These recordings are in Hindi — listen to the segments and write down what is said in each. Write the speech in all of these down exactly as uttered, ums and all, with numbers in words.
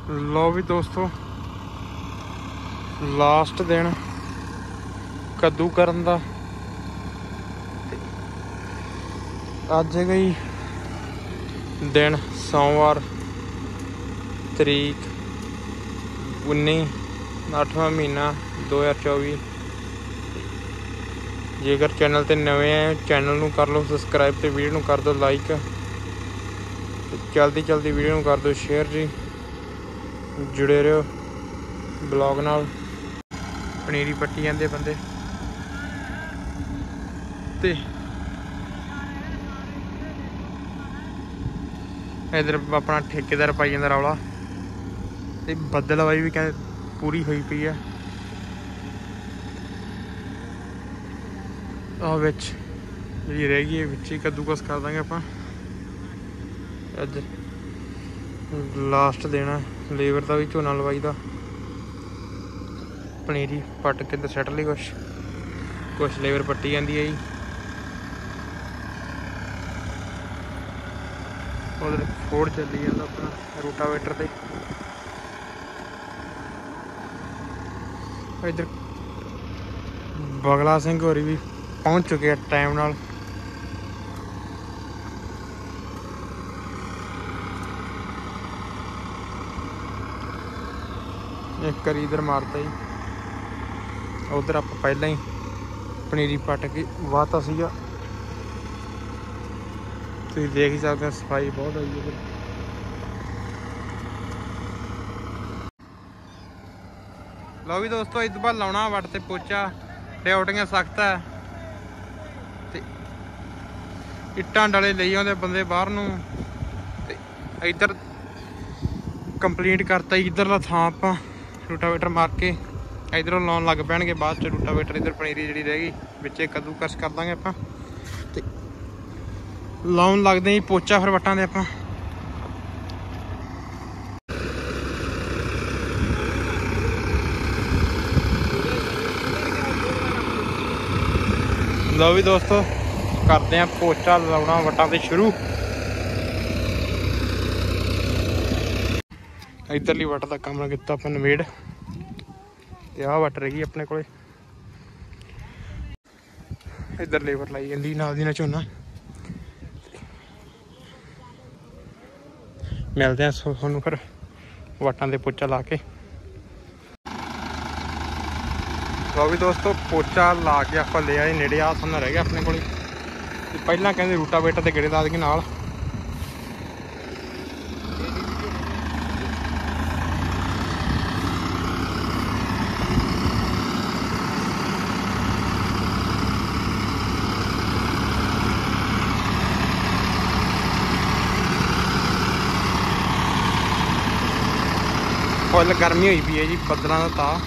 लो भी दोस्तों लास्ट दिन कद्दू करन दा अज है गई दिन सोमवार तरीक उन्नी अठवां महीना दो हज़ार चौबी। जेकर चैनल ते नवे हैं चैनल नूं कर लो सबसक्राइब ते वीडियो नूं कर दो लाइक, जल्दी जल्दी वीडियो नूं कर दो शेयर जी। जुड़े रहो ब्लॉग नाल। पनीरी पट्टी जांदे बंदे ते इधर अपना ठेकेदार पाई जांदा रौला ते बदलवाई भी कहते पूरी हुई पई है। आ विच जी रह गई है विच ही कद्दूकस कर देंगे आपां। अज लास्ट दिन है लेबर का भी झोना लवाई दा। पनीरी पट के इधर सैट ली कुछ कुछ लेबर पट्टी जाती है जी। उधर फोड़ चली जाता अपना रूटावेटर से। इधर बगला सिंह होरी भी पहुँच चुके हैं टाइम नाल। एक करी इधर मारता ही उधर आप पहला ही पनीरी पट के वाहता सीगा। तुसीं देख ही सकते सफाई बहुत आई है। लो भी दोस्तों इस बार लाउणा वट ते पोचा ड्यूटियां सख्त है ते इट्टां डले ले आउंदे बंदे बाहर नूं ते इधर कंप्लीट करता इधरला थां आपां रूटावेटर मार के इधरों लाउन लग पैणगे। बाद च रूटावेटर इधर पनीरी जी रह गई बिच कद्दूकस कर देंगे आपां ते लाउन लगदे ही पोचा फिर वट्टां दे आपां। लो भी दोस्तों करते हैं पोचा लाउणा वट्टां ते शुरू। इधरली वट का काम किया अपन नवेड़ ते आ वट रह गई अपने को। इधर लेबर लाई जाती नाल दी नाल झोना। मिलते हैं थोनों फिर वटां दे पोचा ला के। तो भी दोस्तों पोचा ला के आप ले आए नेड़े आ सामने रह गया अपने को। पहला कहते रूटावेटर ते गेड़े ला देंगे नाल। फुल गर्मी हुई पी है जी बदलों का ता।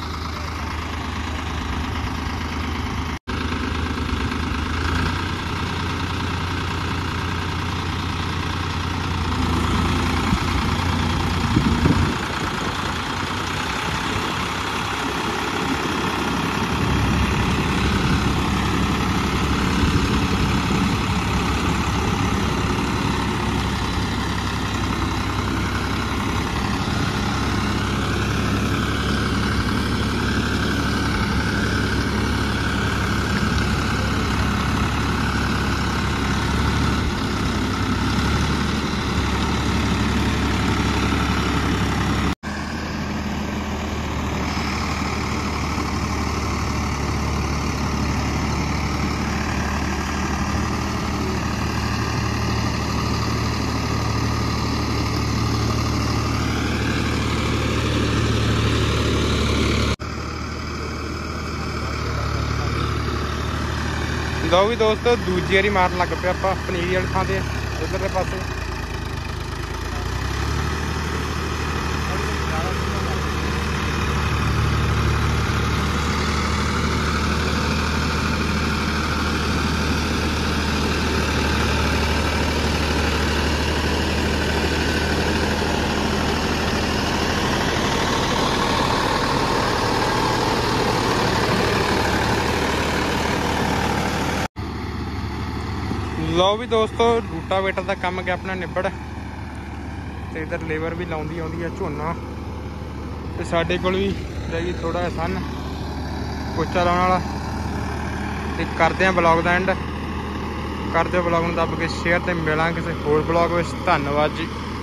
लो भी दोस्तों दूजी वारी मारन लग पे आप पनीरी वाली थां ते उधरले पासे। लो भी दोस्तों रूटावेटर का काम गया अपना निबड़ ਤੇ ਇਧਰ ਲੇਬਰ ਵੀ ਲਾਉਂਦੀ ਆਉਂਦੀ ਆ ਝੋਨਾ। ਤੇ ਸਾਡੇ ਕੋਲ ਵੀ ਰਹਿ ਗਈ ਥੋੜਾ ਜਿਹਾ ਸੰਨ ਪੋਚਾ ਲਾਉਣ ਵਾਲਾ। ਤੇ ਕਰਦੇ ਆ ਬਲੌਗ ਦਾ ਐਂਡ। ਕਰ ਦਿਓ ਬਲੌਗ ਨੂੰ ਦੱਬ ਕੇ ਸ਼ੇਅਰ ਤੇ ਮਿਲਾਂ ਕਿਸੇ ਹੋਰ ਬਲੌਗ ਵਿੱਚ। ਧੰਨਵਾਦ ਜੀ।